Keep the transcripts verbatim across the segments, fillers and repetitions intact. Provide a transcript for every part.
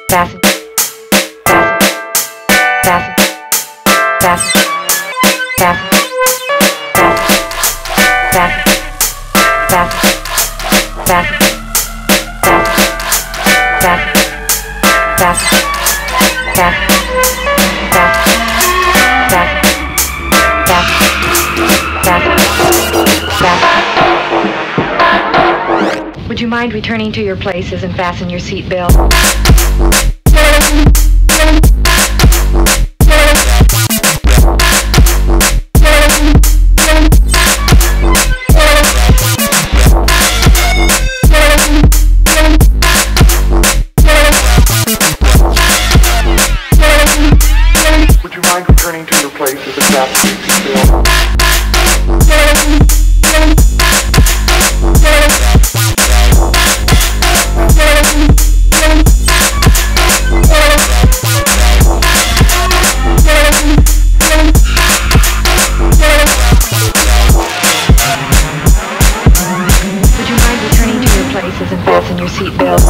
fasten, fasten, fasten, fasten, fasten, fasten, fasten, fasten, fasten, fasten, fasten, Would you mind returning to your places and fasten your seat belt? Would you mind returning to your places and fasten your seat belt? And fasten your seatbelt.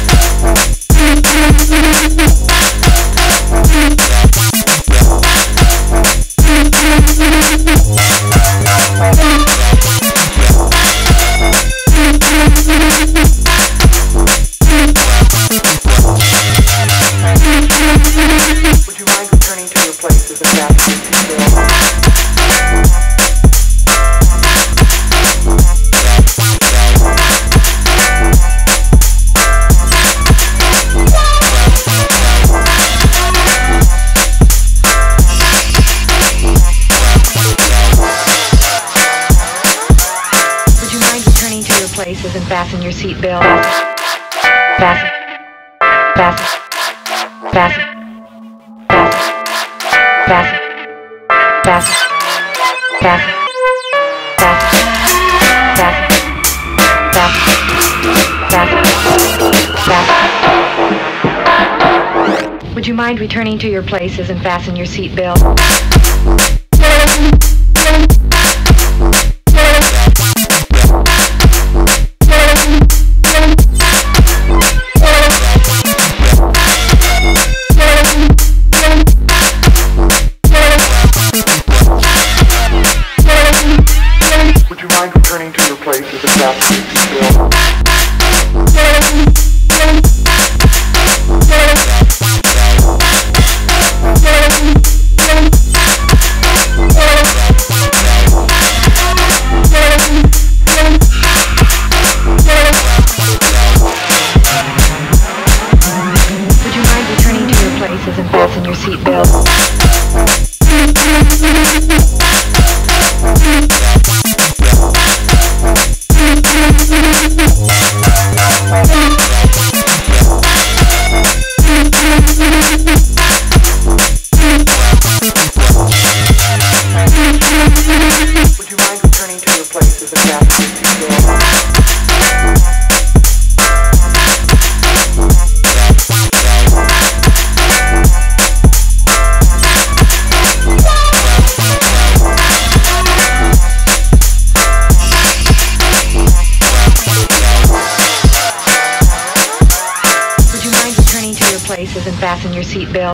Would you mind returning to your places and fasten your seatbelt? Places and fasten your seatbelt. Fasten, fasten, fasten, fasten, fasten, fasten, fasten, fasten, fasten, fasten. Would you mind returning to your places and fasten your seatbelt? Returning to your places and fasten your seatbelt. Would you mind returning to your places and fasten your seatbelt? Would you mind returning to your places and fasten your seatbelt? Would you mind returning to your places and fasten your seatbelt?